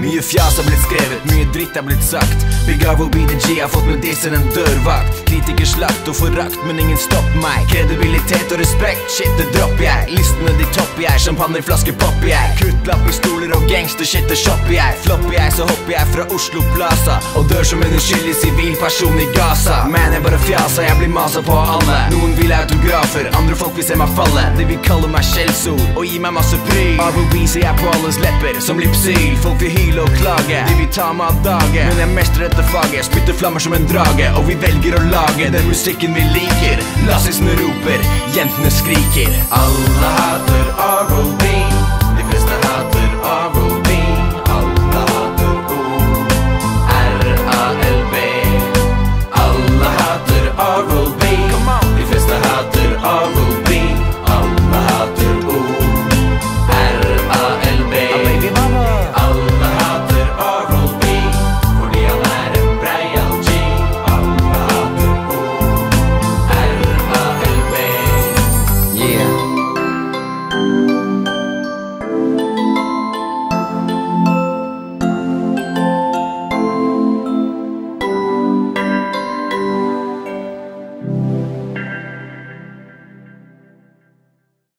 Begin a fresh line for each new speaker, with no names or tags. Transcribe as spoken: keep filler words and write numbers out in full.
Mye fjas har blitt skrevet, mye dritt har blitt sagt. Big Avo B D G har fått med dissen en dørvakt. Kritikerslakt og forakt, men ingen stopp meg. Kredibilitet og respekt, shit det dropper jeg. Listene de topper jeg, champagneflaske popper jeg. Kuttlapp, pistoler og gangster shit det shopper jeg. Flopper jeg, så hopper jeg fra Oslo Plaza og dør som en uskyldig sivilperson i Gaza. Man jeg bare fjasa, jeg blir masa på alle. Noen vil autografer, andre folk vil se meg falle. De vil kalle meg skjellsord og gi meg masse bry. Avo B ser jeg på alles lepper som lipsyl. Folk vil hyle og klage, de vil ta meg av dage. Men jeg mestrer dette faget, spytter flammer som en drage. Og vi velger å lage den musikken vi liker. Lassisene roper, jentene skriker. Alle hater